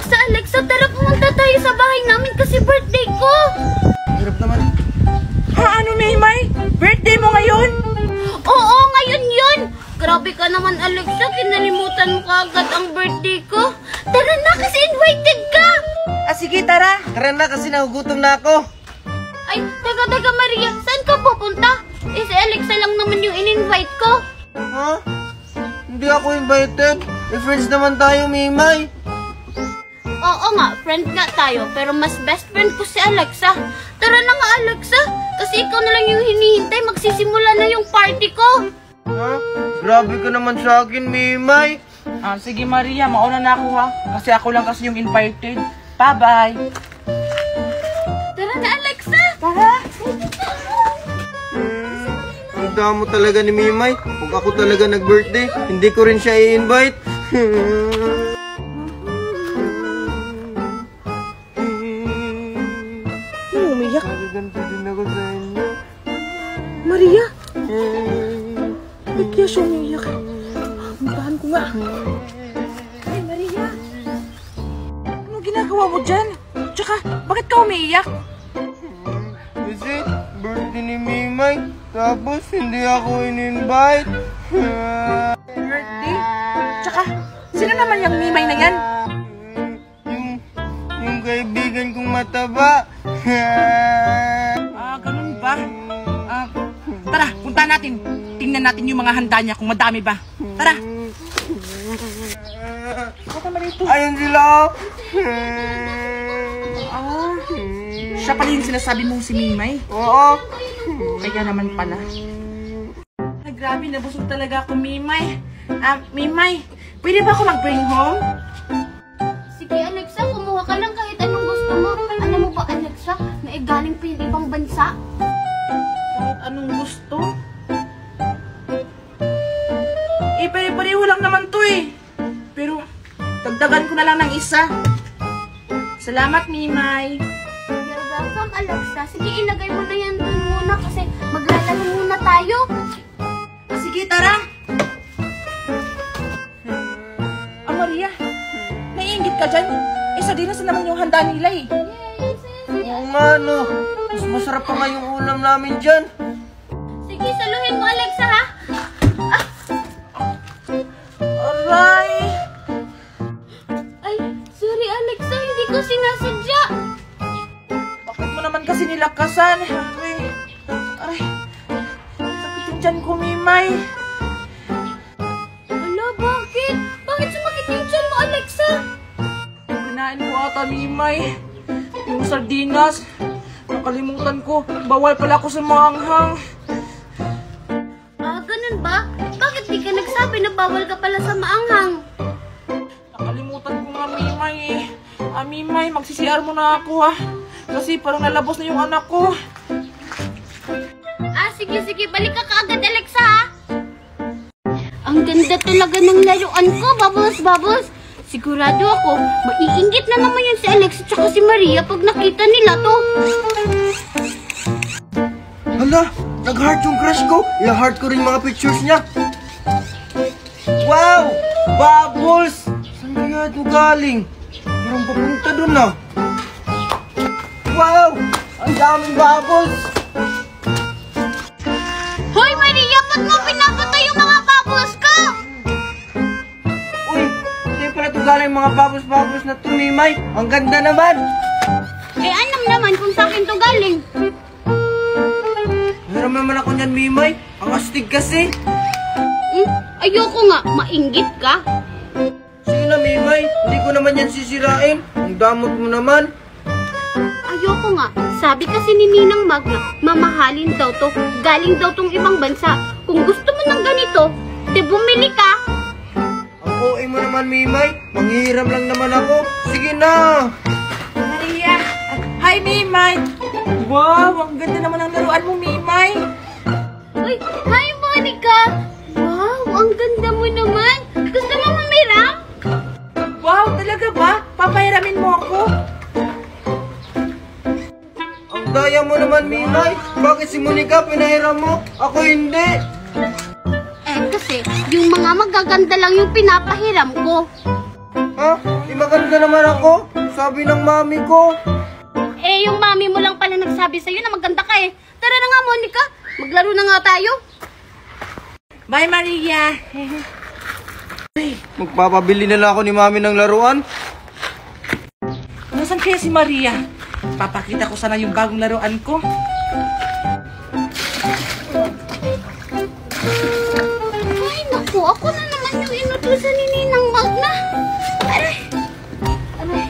Alexa, tara pumunta tayo sa bahay namin kasi birthday ko. Hirap naman. Ha, ano, Maymay? Birthday mo ngayon? Oo, ngayon yun. Grabe ka naman, Alexa. Kinalimutan mo kaagad ang birthday ko. Tara na kasi invited ka. Sige, tara. Tara na kasi nagugutom na ako. Ay, teka, Maria. Saan ka pupunta? Si Alexa lang naman yung in-invite ko. Ha? Hindi ako invited. Friends naman tayo, Maymay. Oo nga, friend nga tayo. Pero mas best friend ko si Alexa. Tara na nga, Alexa. Kasi ikaw na lang yung hinihintay. Magsisimula na yung party ko. Ha? Grabe ka naman sa akin, Maymay. Sige, Maria. Mauna na ako, ha? Kasi ako lang kasi yung invited. Bye-bye. Tara na, Alexa. Tara. Ang damo talaga ni Maymay. Kung ako talaga nag-birthday, hindi ko rin siya i-invite. Umiyak. Ganto din ako sa inyo. Maria. Ba't kaya siya umiyak? Puntahan ko nga. Ay, Maria. Ano ginagawa mo dyan? Tsaka, bakit ka umiiyak? Kasi, birthday ni Maymay. Tapos, hindi ako in-invite. Birthday? Tsaka, sino naman yung Mimay na yan? Yung kaibigan kong mataba. Ganun ba? Tara, punta natin. Tingnan natin yung mga handa niya kung madami ba. Tara. Ayun sila. Siya pala yung sinasabi mong si Mimay. Oo. Kaya naman pala. Ay, grabe, nabusog talaga ako, Mimay. Mimay, pwede ba ako mag-bring home? Sige, Alexa, kumuha ka lang kahit anong gusto mo. Alam mo ba, Alexa, na galing pa yung ibang bansa? Kahit anong gusto? Pare-pareho lang naman to eh. Pero, dagdagan ko na lang ng isa. Salamat, Mimay. You're welcome, Alexa. Sige, ilagay mo na yan dun muna kasi maglalaro muna tayo. Sige, tara. Maria, naiingit ka dyan? Isa din na naman yung handa nila eh. Oo nga, no. Mas masarap pa nga yung ulam namin dyan. Sige, saluhin mo, Alexa, ha? Aray! Ay, sorry, Alexa. Hindi ko sinasadya. Bakit mo naman kasi nilakasan? Aray! Aray! Sakit yung tiyan ko, Mimay. Ala, bakit? Bakit sumakit yung tiyan mo, Alexa? Kinain ko ata, Mimay. Yung sardinas. Nakalimutan ko. Bawal pala ako sa maanghang. Ganun ba? Bakit di ka nagsabi na bawal ka pala sa maanghang? Nakalimutan ko nga, Mimay eh. Mimay, magsisiyar mo na ako ha. Kasi parang nalabos na yung anak ko. Sige. Balik ka kaagad, Alexa, ha? Ang ganda talaga ng laruan ko, Bubbles. Sigurado ako, maiinggit na naman yan si Alexa tsaka si Maria pag nakita nila to. Hala, nag-heart yung crush ko. I-heart ko rin mga pictures niya. Wow! Bubbles! Saan kaya ito galing? Parang papunta dun na. Wow! Ang daming bubbles! Hoy, Maria! Ba't mo pinapatay yung mga bubbles ko? Uy, hindi pala ito galing mga bubbles na tumimay. Ang ganda naman! Alam naman kung sa akin to galing. Meron naman ako niyan, Mimay. Ang astig kasi. Ayoko nga, mainggit ka. Sige na, Mimay. Hindi ko naman yan sisirain. Ang damot mo naman. Ayoko nga. Sabi kasi ni Ninang Mag na mamahalin daw to. Galing daw tong ibang bansa. Kung gusto mo ng ganito, bumili ka. Ang OA mo naman, Mimay. Manghihiram lang naman ako. Sige na. Maria! Hi, Mimay! Wow! Ang ganda naman ang laruan mo, Mimay! Uy, hi, Monica! Wow, ang ganda mo naman. Gusto mo mamiram? Wow! Talaga ba? Papahiramin mo ako? Ang daya mo naman, Mimay. Bakit si Monica pinahiram mo? Ako hindi. Kasi yung mga magaganda lang yung pinapahiram ko. Ha? Ha? Di maganda naman ako. Sabi ng mami ko. Eh, yung mami mo lang pala nagsabi sa'yo na maganda ka eh. Tara na nga, Monica. Maglaro na nga tayo. Bye, Maria. Magpapabili na lang ako ni mami ng laruan. Nasaan kaya si Maria? Papakita ko sana yung bagong laruan ko. Ay, naku. Ako na naman yung inutusan ni Ninang Magna. Aray. Aray.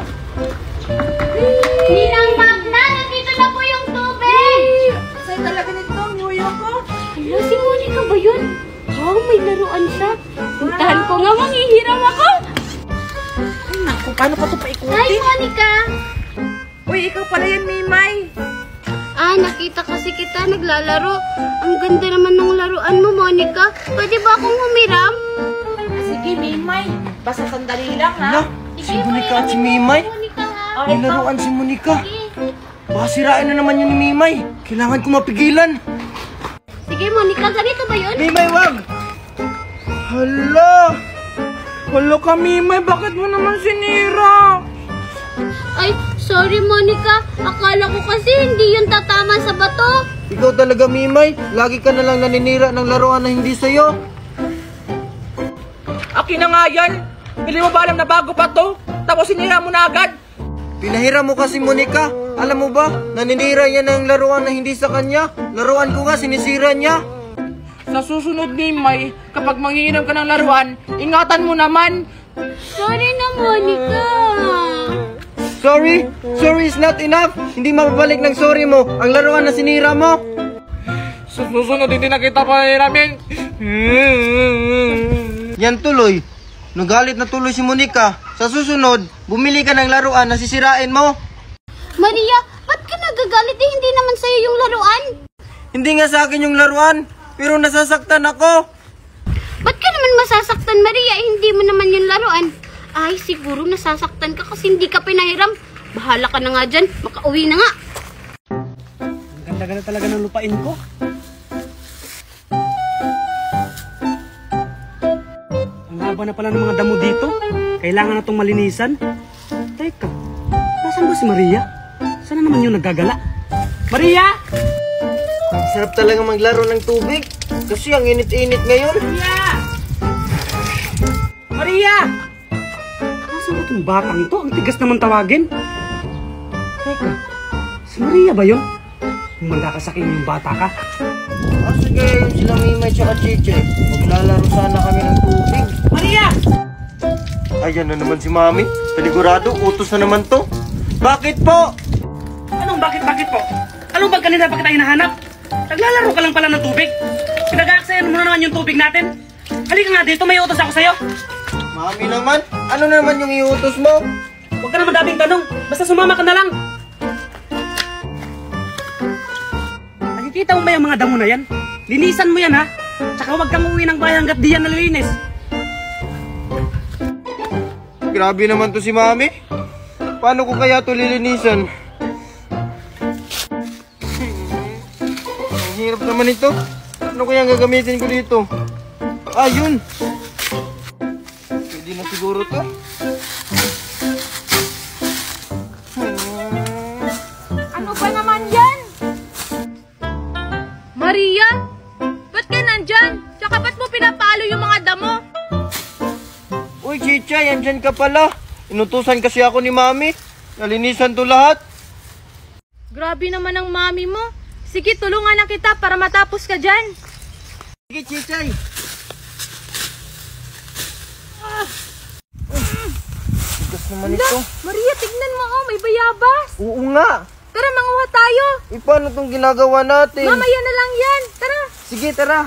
Ninang Magna, nandito na po yung tubig. Sa'yo talaga nito, Nuyo ko. Hala, si Monica ba yun? Wow, may laruan siya. Puntahan ko nga, manghihiram ako. Ay, naku, paano pa ito Hi, paikutin? Monica. Uy, ikaw pala yan, Mimay. Ah, nakita kasi kita naglalaro. Ang ganda naman ng laruan mo, Monica. Pwede ba akong humiram? Sige, Mimay. Basta sandali lang, ha? Hala, si Monica at si Mimay. Monica, ha? May laruan si Monica. Sige. Baka sirain na naman yun ni Mimay. Kailangan ko mapigilan. Sige, Monica. Ganito ba yun? Mimay, wag! Hala! Hala ka, Mimay. Bakit mo naman sinira? Ay, sorry, Monica. Akala ko kasi hindi yun tatama sa bato. Ikaw talaga, Mimay. Lagi ka na lang naninira ng laruan na hindi sa'yo. Akin na nga yan. Hindi mo ba alam na bago pa to? Tapos sinira mo na agad. Pinahira mo kasi, Monica. Alam mo ba, naninira niya ng laruan na hindi sa kanya. Laruan ko nga, sinisira niya. Sa susunod, Mimay, kapag mangiinom ka ng laruan, ingatan mo naman. Sorry na, Monica. Sorry? Sorry is not enough. Hindi mababalik ng sorry mo ang laruan na sinira mo. Sa susunod, hindi na kita pahiramin. Yan tuloy. Nagalit na tuloy si Monica. Sa susunod, bumili ka ng laruan na sisirain mo. Maria, ba't ka nagagalit eh? Hindi naman sa'yo yung laruan. Hindi nga sa akin yung laruan, pero nasasaktan ako. Ba't ka naman masasaktan, Maria? Eh, hindi mo naman yung laruan. Ay, siguro nasasaktan ka kasi hindi ka pinahiram. Bahala ka na nga dyan. Makauwi na nga. Ang ganda-ganda talaga ng lupain ko. Ang haba na pala ng mga damo dito. Kailangan na itong malinisan. Teka, nasaan ba si Maria? Sana naman yung naggagala? Maria! Sarap talaga maglaro ng tubig. Kasi ang init-init ngayon. Maria! Maria! Nasaan ba itong batang to? Ang tigas naman tawagin. Teka, si Maria ba yun? Kung magkakasaking yung bata ka. Sige, yun sila Mimay tsaka Chiche. Maglalaro sana kami ng tubig. Maria! Ayan na naman si Mami. Panigurado, utos na naman to. Bakit po? Anong bakit po? Anong ba kanina pa kita hinahanap? Naglalaro ka lang pala ng tubig. Pinag-aaksayan mo na naman yung tubig natin. Halika nga dito, may utos ako sa'yo. Mami naman, ano naman yung iutos mo? Huwag ka naman daming tanong. Basta sumama ka na lang. Nakikita mo ba yung mga damo na yan? Linisan mo yan, ha? Tsaka huwag kang uwi ng bahay hanggat di yan nalilinis. Grabe naman to si Mami. Paano ko kaya to lilinisan? Ang hirap naman ito. Ano kaya ang gagamitin ko dito? Ayun! Pwede na siguro to. Ano ba naman yan? Maria? Ba't ka nandyan? Tsaka ba't mo pinapalo yung mga damo? Uy, Chicha, yan ka pala. Inutusan kasi ako ni Mami. Nalinisan to lahat. Grabe naman ang mami mo. Sige, tulungan na kita para matapos ka dyan. Sige, Chichay. Tigas naman ito. Maria, tignan mo, oh, may bayabas. Oo nga. Tara, manguha tayo. Paano itong ginagawa natin? Mamaya na lang yan. Tara. Sige, tara.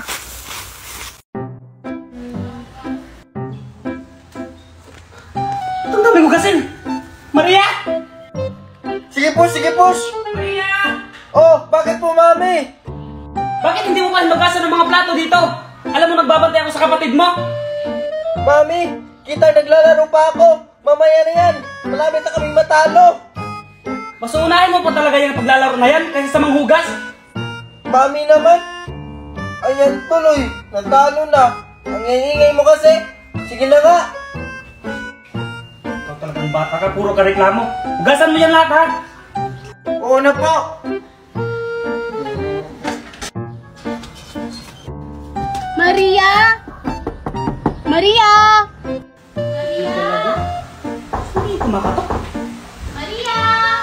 Itong dami hugasin! Maria! Sige, push, sige, push. Maria! Oh, bakit po, Mami? Bakit hindi mo pa hinugasan ng mga plato dito? Alam mo, nagbabantay ako sa kapatid mo. Mami, kita naglalaro pa ako. Mamaya na yan. Malapit na kaming matalo. Mas unahin mo pa talaga yung paglalaro na yan kaysa sa manghugas. Mami naman. Ayan tuloy. Natalo na. Ang ingay mo kasi. Sige na nga. Anong bata ka? Puro ka reklamo. Hugasan mo yan lahat, ha? Oo na po. Maria! Maria! Maria! Hindi kumakatok. Maria!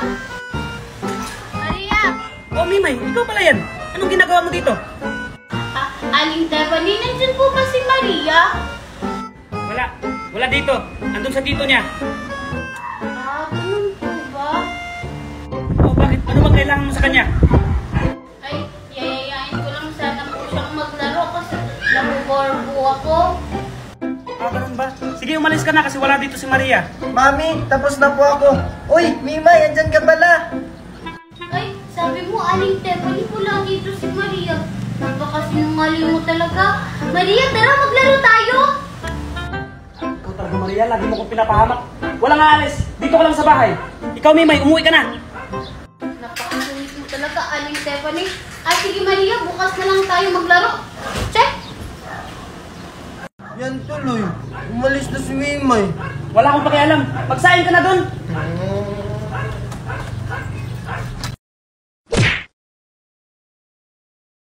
Maria! Oh, Mimay, ikaw pala yan. Anong ginagawa mo dito? Aling Stephanie, nandyan po ba si Maria? Wala. Wala dito. Andun sa tito niya. Ganun po ba? Oh, bakit? Ano bang kailangan mo sa kanya? Ay, yayayain ko lang sana po siyang maglaro kasi nabubore po ako. Ganun ba? Sige, umalis ka na kasi wala dito si Maria. Mami, tapos na po ako. Uy, Mimay, andyan ka pala. Ay, sabi mo, Aling Stephanie po lang dito si Maria. Napakasinungaling mo talaga. Maria, tara maglaro tayo! Ikaw talaga, Maria. Lagi mo kong pinapahamak. Walang aalis. Dito ka lang sa bahay. Ikaw, Mimay, umuwi ka na. Napakasulit mo talaga, Aling Stephanie. Ay, sige Maria, bukas na lang tayo maglaro. Check! Yan tuloy. Umalis na si Mimay. Wala akong pakialam. Magsahin ka na dun.